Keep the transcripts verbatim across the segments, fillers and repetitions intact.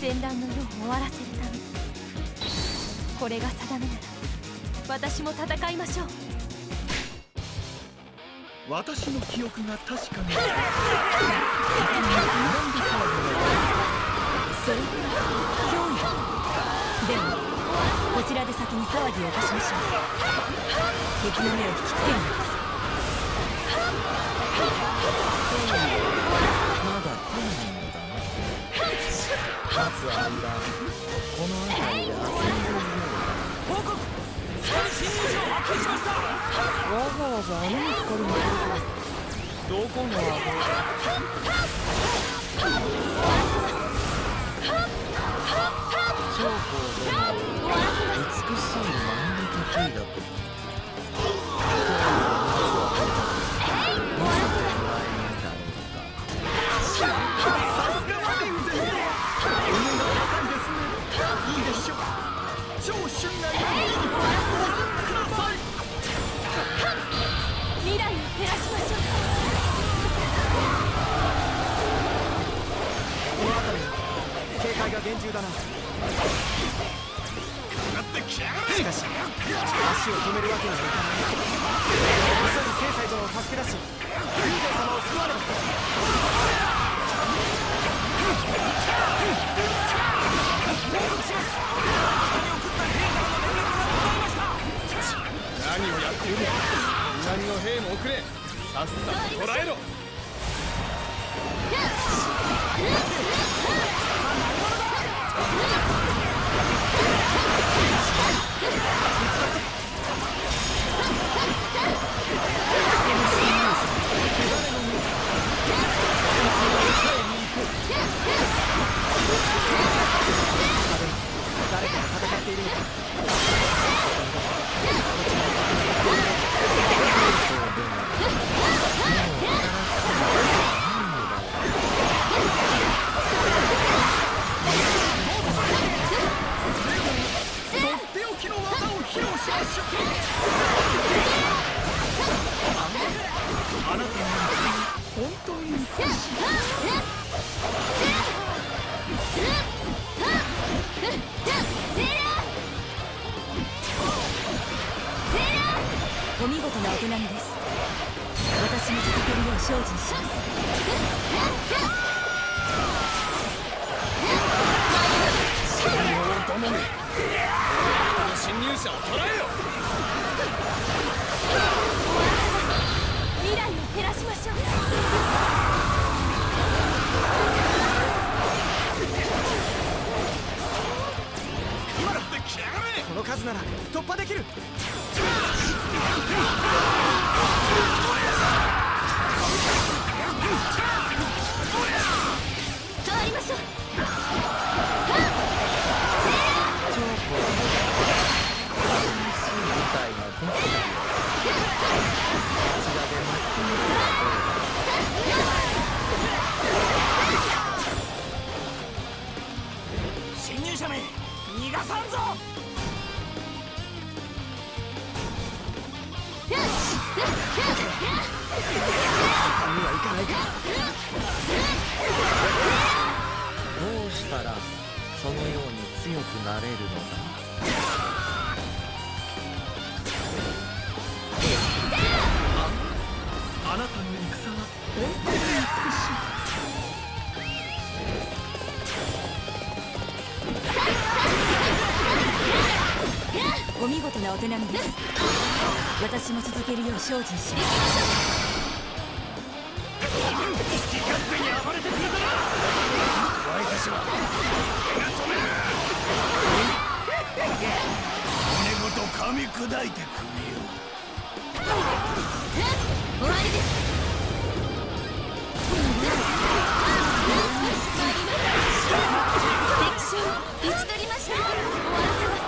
戦乱の世を終わらせるため、これが定めなら私も戦いましょう。 私の記憶が確かにそれは脅威だ。でもこちらで先に騒ぎを起こしましょう。敵の目を引きつけるのです。 まだ来ないのだな。待つ間この辺りで遊んでいるようだ。 報告、光侵入者を発見しました。 わざわざあの光に来るとはどこのアホ長江殿美しい万力兵だとまさかもらえないだろうか。さすがはリウゼン、運が高いですね。いいでしょう。超俊外な技にご覧ください。 未来を照らしましょう。 この辺り警戒が厳重だな。しかし足を止めるわけにはいかない。急ぎ聖斎殿を助け出し、龍禅様を救わねば。報告します。下に送った兵からの連絡が途絶えました。 何をやっている。南の兵も遅れ、さっさと捕らえろ。 誰かが戦っているのか。 お見事なお手並みです。私も続けるよう精進します。 頼め。侵入者を捕らえろ。 未来を照らしましょう。 この数なら突破できる。 変わりましょう。 侵入者め逃がさんぞ。簡単にはいかないか。 どうしたらそのように強くなれるのだ。あ、あなたの戦は本当に美しい。 お見事なお手並みです。私も続けるよう精進します。 好き勝手に暴れてくれたな。お前たちは骨ごと噛み砕いてくれよ。 終わりです。敵将討ち取りました。終わらせます。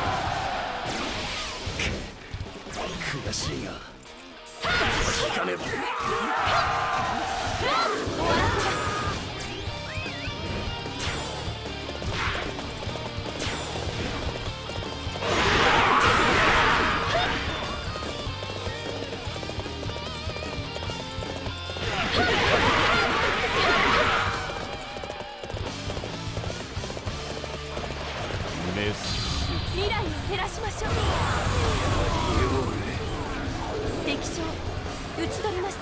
悔しいが引かねば。 ち取りました。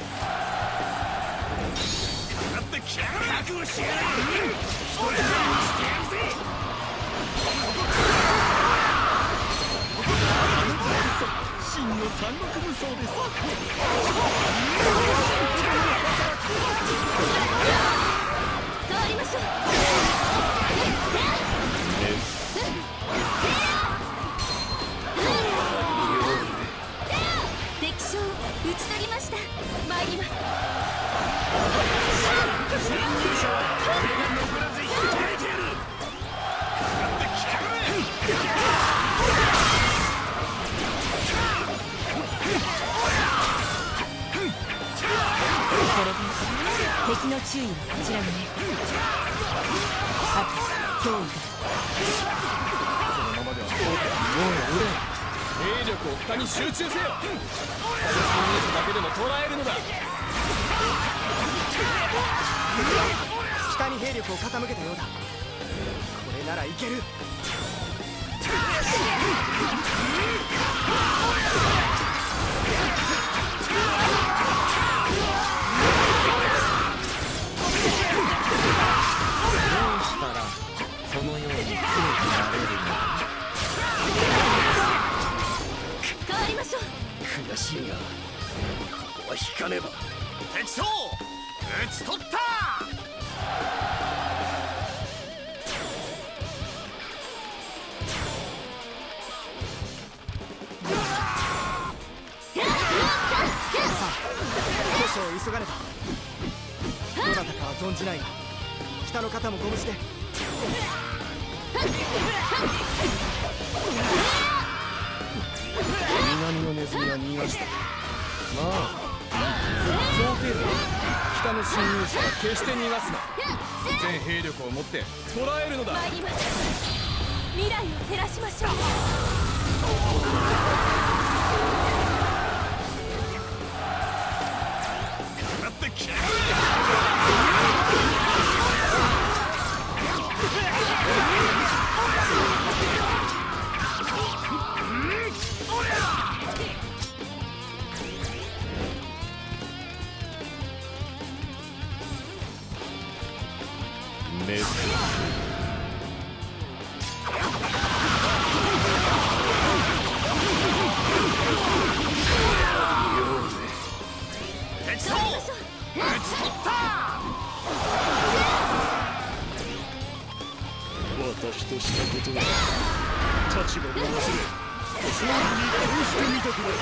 覚悟しやがれ。一人でしてやるぜ。真の三国武装です。 変わりましょう。敵将討ち取りました。参ります。 侵入者は俺が残らず引き止めてやる。かかってきやがれ。 敵の注意はこちらに。あと脅威だ。 このままではもう俺兵力を北に集中せよ。侵入者だけでも捕らえるのだ。北に兵力を傾けたようだ。これならいける。そのように強くなれるの。 変わりましょう。 悔しいがここは引かねば。敵将討ち取った。 少々急がねば。どなたかは存じないが北の方もご無事で。南のネズミは逃がした。まあ想定だ。北の侵入者は決して逃がすな。全兵力を持って捕らえるのだ。 参ります。未来を照らしましょう。 かかってきやがれ。 メス敵将討ち取った。 私としたことが立場も忘れ勝利にこうしてみたくなった。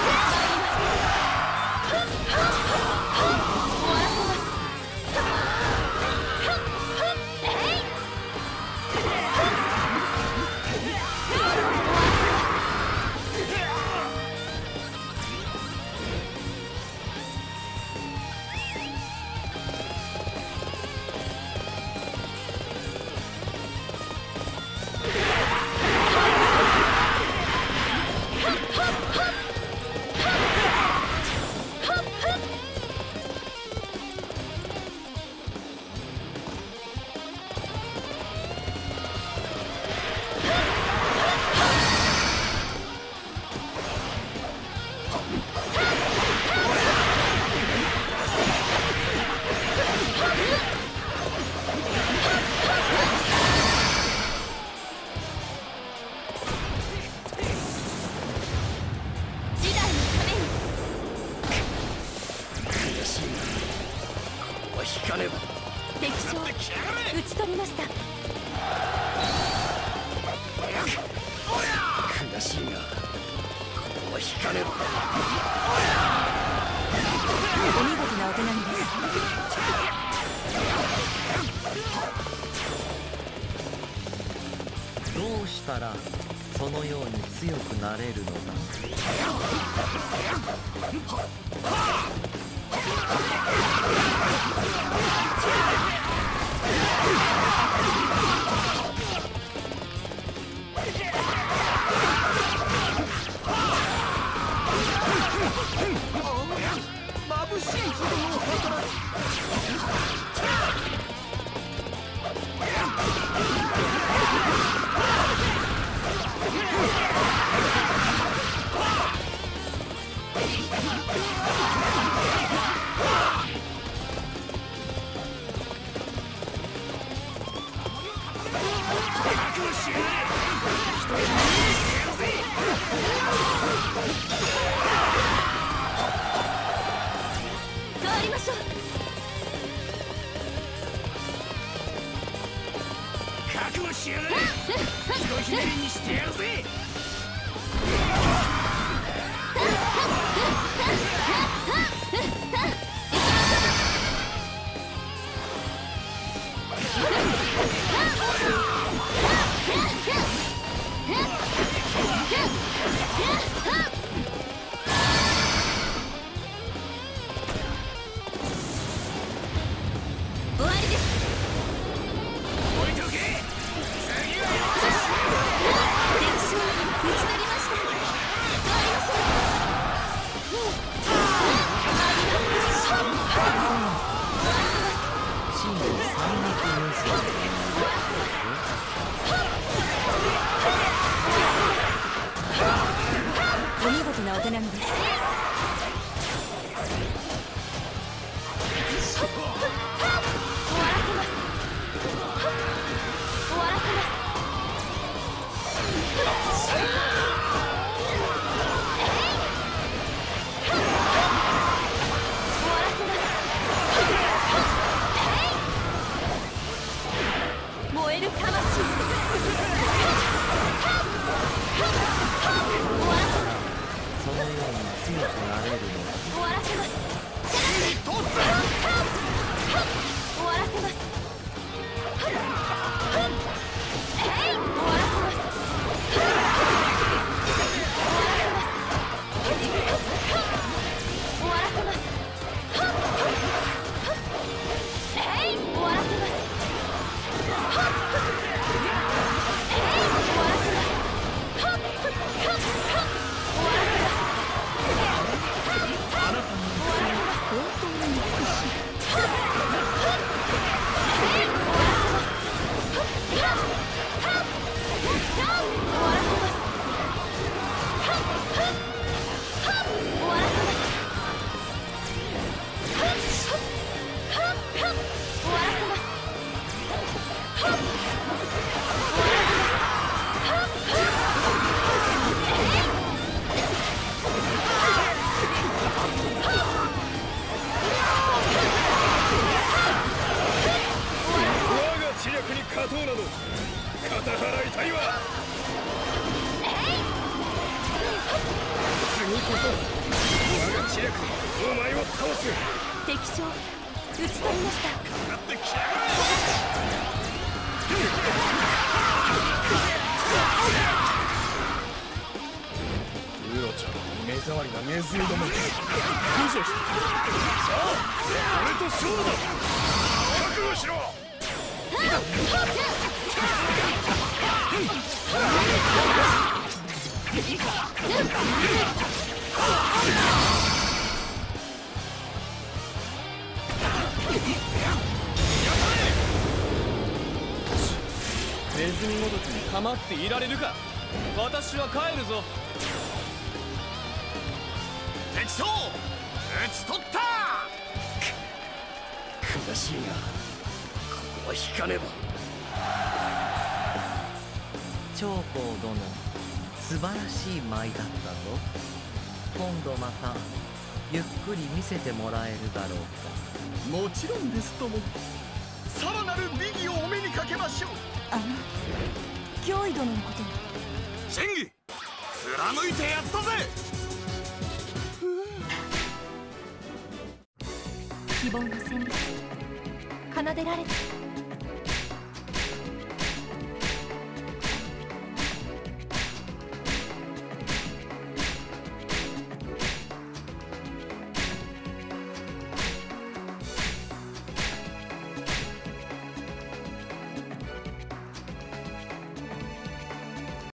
敵将討ち取りました。 悔しいがここは引かねば。 お見事なお手並みです。 どうしたらそのように強くなれるのだ。 眩しいほどの働き。 ひねりにしてやるぜ。 終わりです。 置いておけ。次は敵将討ち取りました。参りましょ真の三撃無双。 う。お見事なお手並みです。燃える魂。 そのように強くなれるのだ。 終わらせます。終わらせます。終わらせます。 勝とうなど肩払いたいわ。次こそ我が知略お前を倒す。 敵将討ち取りました。 やってきやがれ。 ウロちゃん目障りなネズミども駆除して。 さあ俺と勝負だ。覚悟しろ。 ネズミごときに構っていられるか。私は帰るぞ。 敵将討ち取った。 悔しいがここは引かねば。 長江殿、素晴らしい舞だったぞ。今度またゆっくり見せてもらえるだろうか。 もちろんですとも。さらなる美技をお目にかけましょう。 あの脅威殿のことを。 真偽貫いてやったぜ。 希望の旋律奏でられた。